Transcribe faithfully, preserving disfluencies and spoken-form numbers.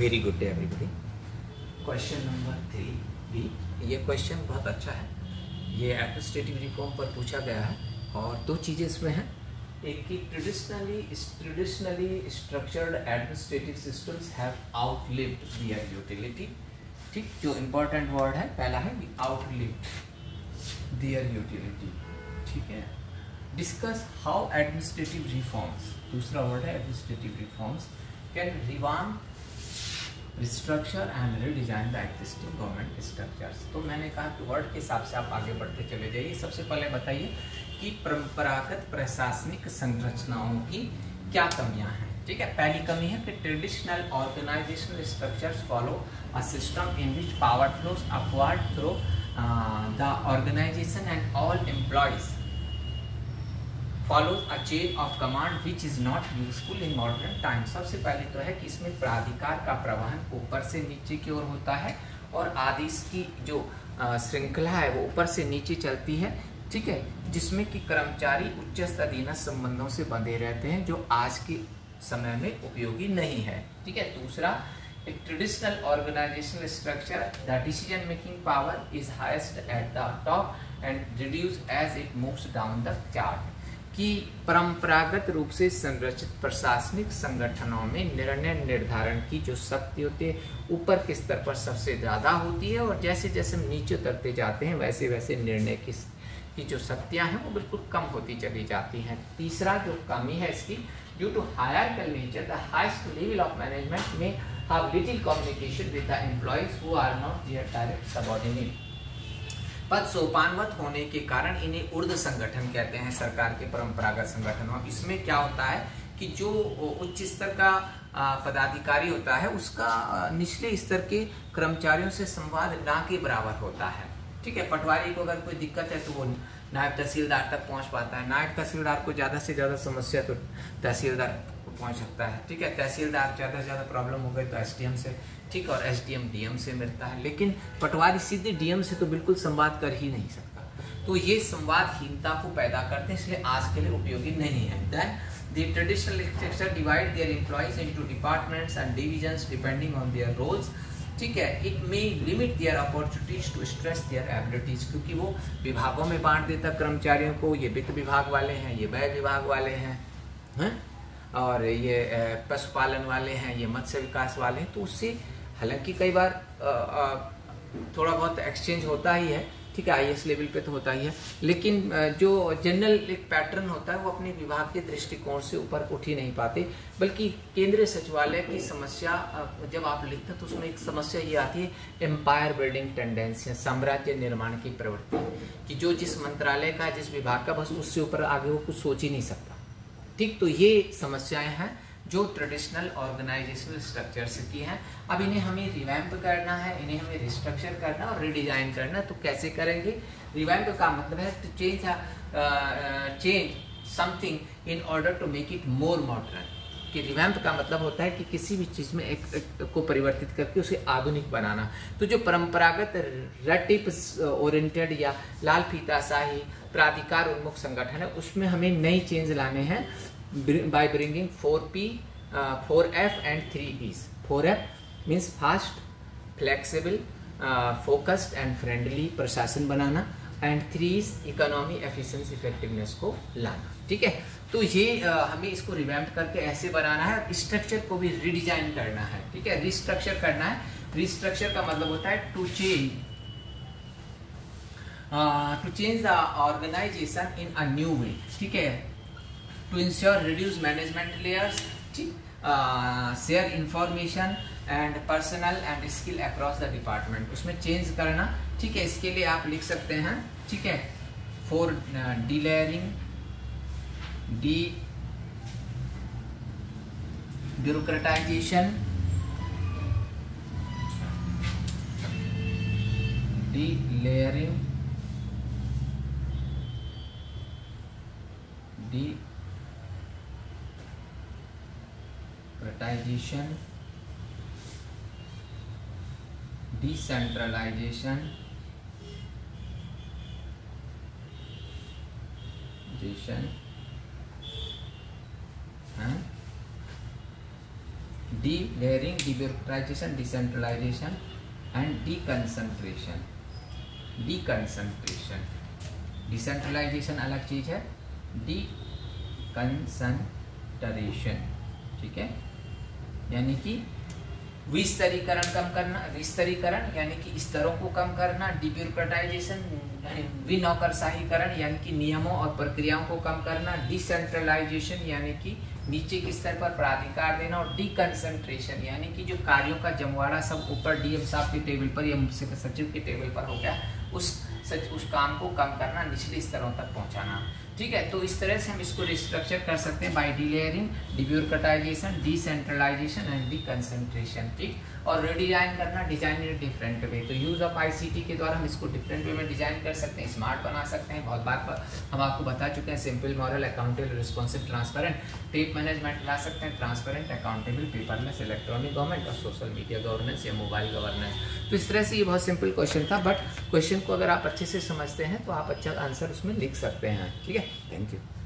Very good day everybody. Question number three B, ये question बहुत अच्छा है। ये एडमिनिस्ट्रेटिव रिफॉर्म पर पूछा गया है और दो चीज़ें इसमें हैं। एक कि traditionally traditionally structured administrative systems have outlived their utility. ठीक, जो इम्पोर्टेंट वर्ड है पहला है आउटलिव्ड देयर यूटिलिटी। ठीक है, डिस्कस हाउ एडमिनिस्ट्रेटिव रिफॉर्म्स, दूसरा वर्ड है administrative reforms, can revamp restructure and redesign the existing government structures. तो मैंने कहा कि वर्ड के हिसाब से आप आगे बढ़ते चले जाइए। सबसे पहले बताइए कि परंपरागत प्रशासनिक संरचनाओं की क्या कमियां हैं। ठीक है, पहली कमी है कि traditional organisational structures follow a system in which power flows upward through the organisation and all employees follows a chain of command which is not useful in modern times। सबसे पहले तो है कि इसमें प्राधिकार का प्रवहन ऊपर से नीचे की ओर होता है और आदेश की जो श्रृंखला है वो ऊपर से नीचे चलती है। ठीक है, जिसमें कि कर्मचारी उच्च अधीनस्थ संबंधों से बंधे रहते हैं जो आज के समय में उपयोगी नहीं है। ठीक है, दूसरा एक traditional organisational structure the decision making power is highest at the top and reduce as it moves down the chart. कि परंपरागत रूप से संरचित प्रशासनिक संगठनों में निर्णय निर्धारण की जो शक्ति होती है ऊपर के स्तर पर सबसे ज़्यादा होती है और जैसे जैसे हम नीचे उतरते जाते हैं वैसे वैसे निर्णय की की जो शक्तियां हैं वो बिल्कुल कम होती चली जाती हैं। तीसरा जो कमी है इसकी, due to hierarchical nature the highest level of management में have little communication with the employees who are not their direct subordinate. पद सोपानवत होने के कारण इन्हें ऊर्ध्व संगठन कहते हैं सरकार के परंपरागत संगठनों। इसमें क्या होता है कि जो उच्च स्तर का पदाधिकारी होता है उसका निचले स्तर के कर्मचारियों से संवाद ना के बराबर होता है। ठीक है, पटवारी को अगर कोई दिक्कत है तो वो नायब तहसीलदार तक पहुंच पाता है, नायब तहसीलदार को ज्यादा से ज्यादा समस्या तो तहसीलदार को पहुंच सकता है। ठीक है, तहसीलदार ज्यादा से ज्यादा प्रॉब्लम हो गई तो एसडीएम से, ठीक, और एसडीएम डीएम से मिलता है, लेकिन पटवारी सीधे डीएम से तो बिल्कुल संवाद कर ही नहीं सकता। तो ये संवादहीनता को पैदा करते हैं, इसलिए आज के लिए उपयोगी नहीं है। Then the traditional structure divide their employees into departments and divisions depending on their roles. ठीक है, it may limit their opportunities to stress their abilities, क्योंकि वो विभागों में बांट देता कर्मचारियों को, ये वित्त विभाग वाले हैं, ये व्यय विभाग वाले हैं, हैं? और ये पशुपालन वाले हैं, ये मत्स्य विकास वाले हैं। तो उससे हालांकि कई बार आ, आ, थोड़ा बहुत एक्सचेंज होता ही है। ठीक है, आईएएस लेवल पे तो होता ही है, लेकिन जो जनरल एक पैटर्न होता है वो अपने विभाग के दृष्टिकोण से ऊपर उठ ही नहीं पाते। बल्कि केंद्रीय सचिवालय की समस्या जब आप लिखते हैं तो उसमें एक समस्या ये आती है एम्पायर बिल्डिंग टेंडेंसी, साम्राज्य निर्माण की प्रवृत्ति, कि जो जिस मंत्रालय का जिस विभाग का बस उससे ऊपर आगे वो कुछ सोच ही नहीं सकता। ठीक, तो ये समस्याएं हैं जो ट्रेडिशनल ऑर्गेनाइजेशनल स्ट्रक्चर्स की हैं। अब इन्हें हमें रिवैम्प करना है, इन्हें हमें रिस्ट्रक्चर करना और रीडिजाइन करना। तो कैसे करेंगे? रिवैम्प का मतलब है to change change something in order to make it more modern. कि रिवैम्प का मतलब होता है कि किसी भी चीज़ में एक, एक को परिवर्तित करके उसे आधुनिक बनाना। तो जो परंपरागत रटिप ओरिएंटेड या लाल फीताशाही प्राधिकार उन्मुख संगठन है उसमें हमें नई चेंज लाने हैं by bringing four P, uh, four F and three E's. four F means fast, flexible, uh, focused and friendly प्रशासन बनाना, and three is economy, efficiency, effectiveness को लाना। ठीक है, तो ये uh, हमें इसको रिवैम्प करके ऐसे बनाना है और स्ट्रक्चर को भी रीडिजाइन करना है। ठीक है, रिस्ट्रक्चर करना है। रिस्ट्रक्चर का मतलब होता है to change to change the organisation in a new way. ठीक है, to ensure reduce management layers, uh, share information and personal and skill across the department, उसमें चेंज करना। ठीक है, इसके लिए आप लिख सकते हैं, ठीक है, for delayering, debureaucratisation, delayering, de Privatization, decentralization, delayering, debureaucratisation, decentralisation and deconcentration. Deconcentration, decentralisation अलग चीज है, डीकंसंट्रेशन, ठीक है, यानी कि विस्तरीकरण कम करना, विस्तरीकरण यानी कि स्तरों को कम करना, डिब्यूरोक्रेटाइजेशन विनौकरशाहीकरण यानी कि नियमों और प्रक्रियाओं को कम करना, डिसेंट्रलाइजेशन यानी कि नीचे के स्तर पर प्राधिकार देना, और डीकंसंट्रेशन यानी कि जो कार्यों का जमवाड़ा सब ऊपर डीएम साहब के टेबल पर या मुझसे सचिव के टेबल पर हो गया, उस सच उस काम को कम करना, निचले स्तरों तक पहुंचाना, ठीक है। तो इस तरह से हम इसको रिस्ट्रक्चर कर सकते हैं by delayering, debureaucratisation, decentralisation and deconcentration, ठीक। और रिडिजाइन करना, डिजाइन इन डिफरेंट वे, तो यूज ऑफ आईसीटी के द्वारा हम इसको डिफरेंट वे में डिजाइन कर सकते हैं, स्मार्ट बना सकते हैं। बहुत बार हम आपको बता चुके हैं, simple, moral, accountable, responsive, transparent, tape management ला सकते हैं, transparent, accountable, paperless, electronic government और सोशल मीडिया गवर्नेंस या मोबाइल गवर्नेंस। तो इस तरह से ये बहुत सिंपल क्वेश्चन था, बट क्वेश्चन को अगर आप अच्छे से समझते हैं तो आप अच्छा आंसर उसमें लिख सकते हैं, ठीक है। Thank you.